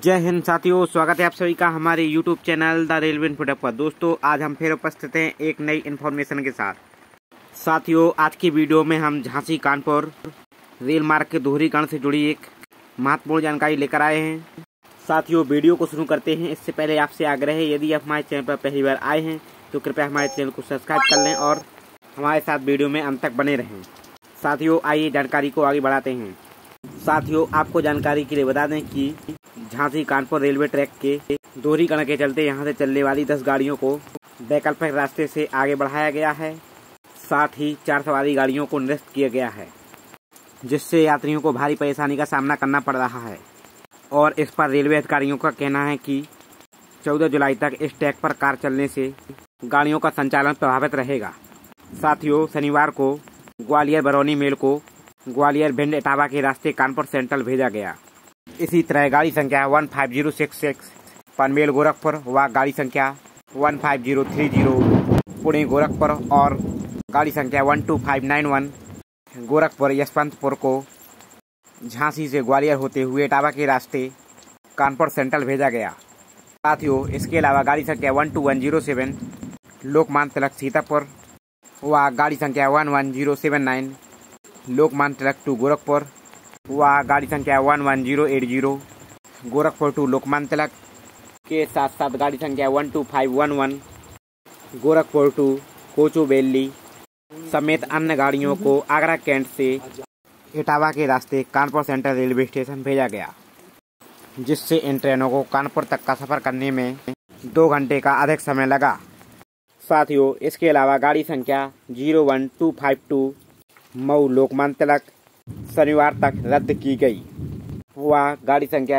जय हिंद साथियों, स्वागत है आप सभी का हमारे YouTube channel the railway info पर। दोस्तों, आज हम फिर उपस्थित हैं एक नई इन्फॉर्मेशन के साथ। साथियों, आज की वीडियो में हम झांसी कानपुर रेल मार्ग के दोहरीकरण से जुड़ी एक महत्वपूर्ण जानकारी लेकर आए हैं। साथियों, वीडियो को शुरू करते हैं इससे पहले आपसे आग्रह है, यदि आप हमारे चैनल पर पहली बार आए हैं तो कृपया हमारे चैनल को सब्सक्राइब कर लें और हमारे साथ वीडियो में अंत तक बने रहें। साथियों, आइए जानकारी को आगे बढ़ाते हैं। साथियों, आपको जानकारी के लिए बता दें कि झांसी कानपुर रेलवे ट्रैक के दोहरीकरण के चलते यहां से चलने वाली 10 गाड़ियों को वैकल्पिक रास्ते से आगे बढ़ाया गया है। साथ ही 4 सवारी गाड़ियों को निरस्त किया गया है, जिससे यात्रियों को भारी परेशानी का सामना करना पड़ रहा है। और इस पर रेलवे अधिकारियों का कहना है कि 14 जुलाई तक इस ट्रैक पर कार चलने से गाड़ियों का संचालन प्रभावित रहेगा। साथियों, शनिवार को ग्वालियर बरौनी मेल को ग्वालियर भिंड इटावा के रास्ते कानपुर सेंट्रल भेजा गया। इसी तरह गाड़ी संख्या 15066 पनवेल गोरखपुर व गाड़ी संख्या 15030 पुणे गोरखपुर और गाड़ी संख्या 12591 गोरखपुर यशवंतपुर को झांसी से ग्वालियर होते हुए इटावा के रास्ते कानपुर सेंट्रल भेजा गया। साथियों, इसके अलावा गाड़ी संख्या 12107 लोकमान्य तिलक सीतापुर व गाड़ी संख्या 11079 लोकमान्य तिलक टू गोरखपुर व गाड़ी संख्या 11080 गोरखपुर टू लोकमान्य तिलक के साथ साथ गाड़ी संख्या 12511 गोरखपुर टू कोचुवेली समेत अन्य गाड़ियों को आगरा कैंट से इटावा के रास्ते कानपुर सेंट्रल रेलवे स्टेशन भेजा गया, जिससे इन ट्रेनों को कानपुर तक का सफर करने में 2 घंटे का अधिक समय लगा। साथियों, इसके अलावा गाड़ी संख्या 01252 मऊ लोकमान्य तिलक शनिवार तक रद्द की गई व गाड़ी संख्या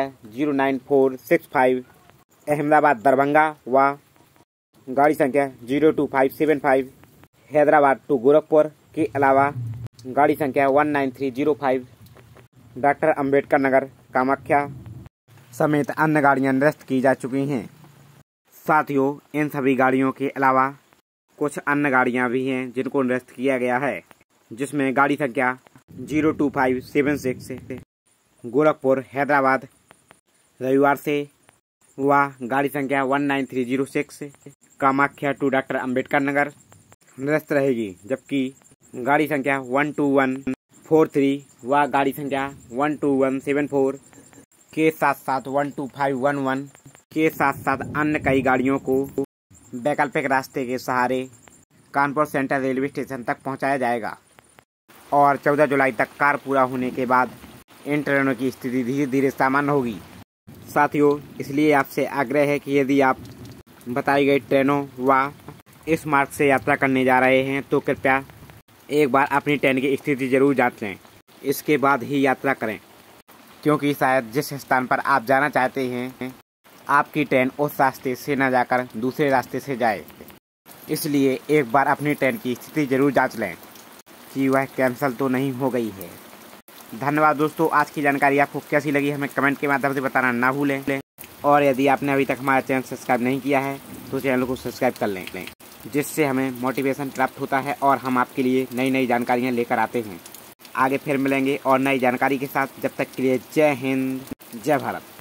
09465 अहमदाबाद दरभंगा व गाड़ी संख्या 02575 हैदराबाद टू गोरखपुर के अलावा गाड़ी संख्या 19305 डॉक्टर अंबेडकर नगर कामाख्या समेत अन्य गाड़ियां निरस्त की जा चुकी हैं। साथियों, इन सभी गाड़ियों के अलावा कुछ अन्य गाड़ियां भी हैं जिनको निरस्त किया गया है, जिसमें गाड़ी संख्या 02576 गोरखपुर हैदराबाद रविवार से व गाड़ी संख्या 19306 कामाख्या टू डॉक्टर अंबेडकर नगर निरस्त रहेगी, जबकि गाड़ी संख्या 12143 व गाड़ी संख्या 12174 के साथ साथ 12511 के साथ साथ अन्य कई गाड़ियों को वैकल्पिक रास्ते के सहारे कानपुर सेंट्रल रेलवे स्टेशन तक पहुंचाया जाएगा। और 14 जुलाई तक कार्य पूरा होने के बाद इन ट्रेनों की स्थिति धीरे धीरे सामान्य होगी। साथियों, इसलिए आपसे आग्रह है कि यदि आप बताई गई ट्रेनों व इस मार्ग से यात्रा करने जा रहे हैं तो कृपया एक बार अपनी ट्रेन की स्थिति जरूर जांच लें, इसके बाद ही यात्रा करें, क्योंकि शायद जिस स्थान पर आप जाना चाहते हैं आपकी ट्रेन उस रास्ते से न जाकर दूसरे रास्ते से जाए। इसलिए एक बार अपनी ट्रेन की स्थिति जरूर जांच लें कि वह कैंसिल तो नहीं हो गई है। धन्यवाद दोस्तों, आज की जानकारी आपको कैसी लगी हमें कमेंट के माध्यम से बताना ना भूलें। और यदि आपने अभी तक हमारा चैनल सब्सक्राइब नहीं किया है तो चैनल को सब्सक्राइब कर लें, जिससे हमें मोटिवेशन प्राप्त होता है और हम आपके लिए नई नई जानकारियाँ लेकर आते हैं। आगे फिर मिलेंगे और नई जानकारी के साथ। जब तक के लिए जय हिंद, जय भारत।